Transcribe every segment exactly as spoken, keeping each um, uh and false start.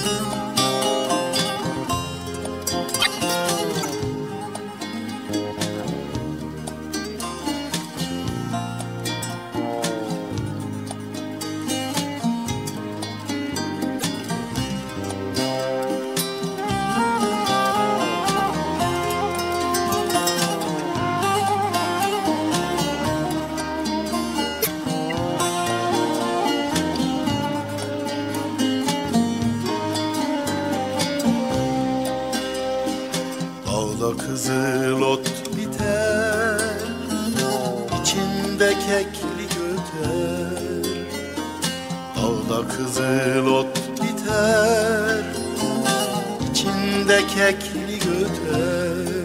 Kızıl ot biter, içinde kekli göter. Dağda kızıl ot biter, içinde kekli göter.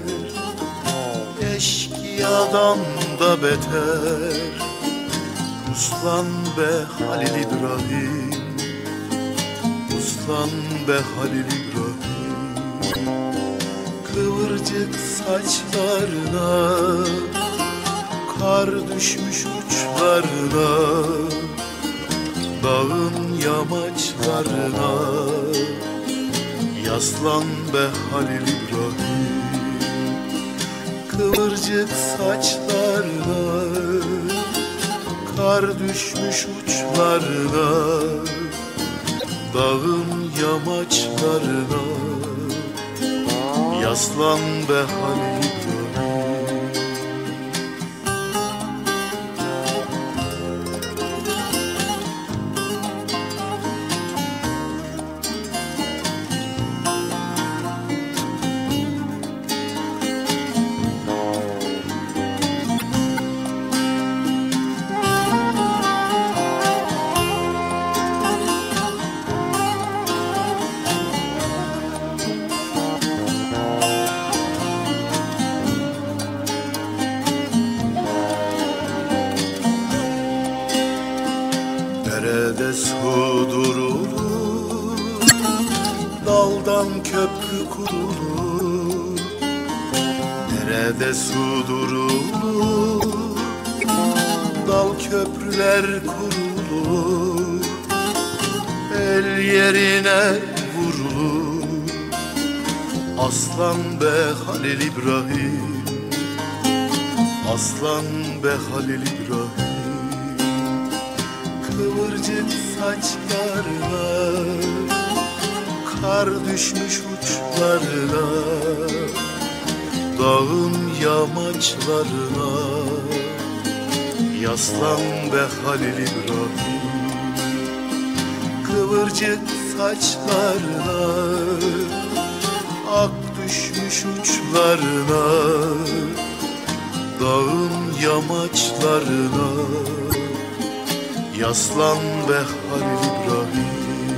Eşkıyadan da beter, uslan be Halil İbrahim, uslan be Halil İbrahim. Kıvırcık saçlarına kar düşmüş uçlarına, dağın yamaçlarına yaslan be Halil İbrahim. Kıvırcık saçlarına kar düşmüş uçlarına, dağın yamaçlarına yaslan be Halil İbrahim. Derede su durulur, daldan köprü kurulur. Derede su durulur, dal köprüler kurulur. El yerine vurulur, aslan be Halil İbrahim, aslan be Halil İbrahim. Kıvırcık saçlarına kar düşmüş uçlarına, dağın yamaçlarına yaslan be Halil İbrahim. Kıvırcık saçlarına ak düşmüş uçlarına, dağın yamaçlarına yaslan be Halil İbrahim.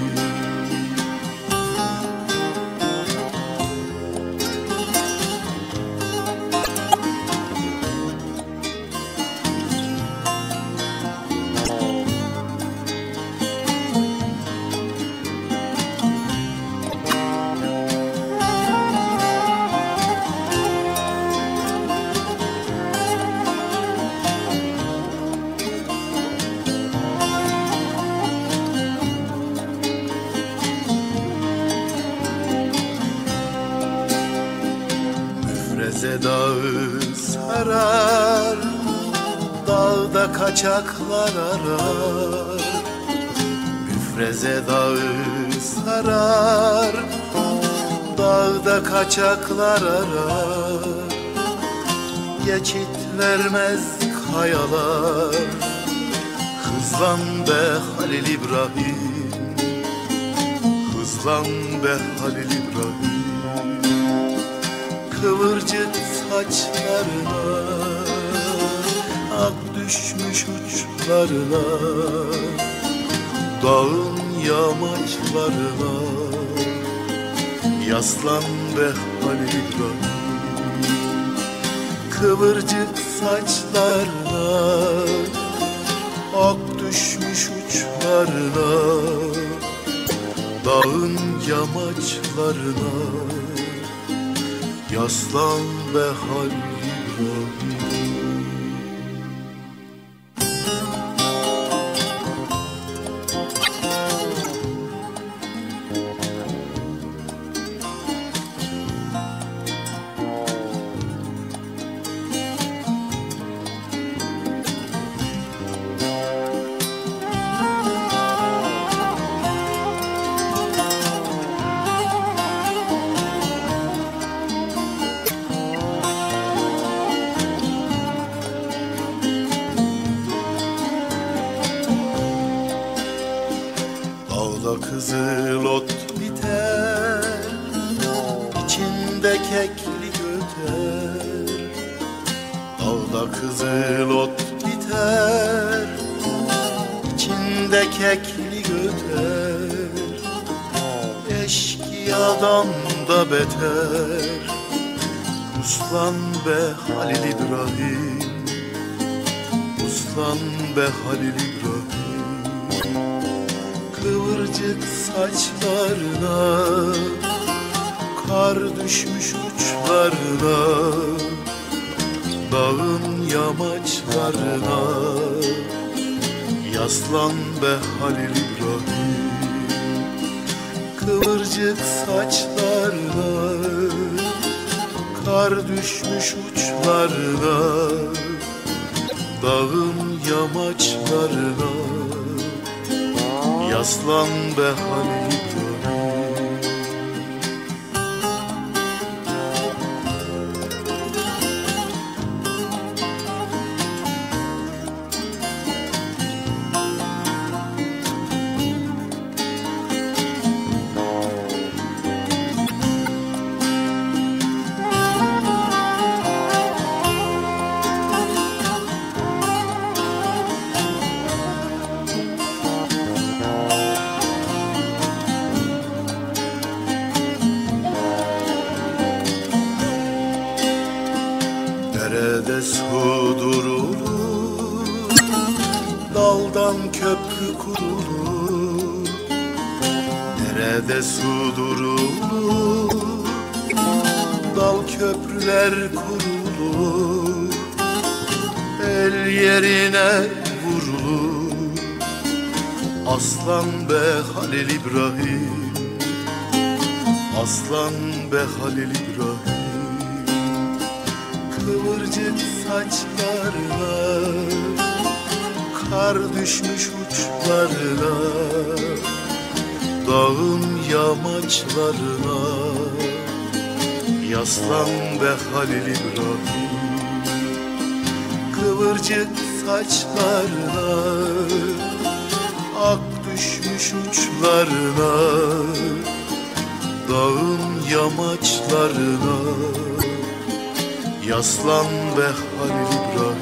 Müfreze dağı sarar, dağda kaçaklar arar. Müfreze dağı sarar, dağda kaçaklar arar. Geçit vermez kayalar, hızlan be Halil İbrahim, hızlan be Halil İbrahim. Kıvırcık saçlarına ak düşmüş uçlarına, dağın yamaçlarına yaslan be Halil İbrahim. Kıvırcık saçlarına ak düşmüş uçlarına, dağın yamaçlarına yaslan be Halil İbrahim. kızıl ot biter, içinde keklik öter. Dağda kızıl ot biter, içinde keklik öter. Eşkıyadan da beter, uslan be Halil İbrahim, uslan be Halil İbrahim. Kıvırcık saçlarına kar düşmüş uçlarına, dağın yamaçlarına yaslan be Halil İbrahim. Kıvırcık saçlarına kar düşmüş uçlarına, dağın yamaçlarına yaslan be Halil İbrahim. Derede su durulur, daldan köprü kurulur. Derede su durulur, dal köprüler kurulur. El yerine vurulur, aslan be Halil İbrahim, aslan be Halil İbrahim. Kıvırcık saçlarına kar düşmüş uçlarına, dağın yamaçlarına yaslan be Halil İbrahim. Kıvırcık saçlarına ak düşmüş uçlarına, dağın yamaçlarına yaslan be Halil İbrahim.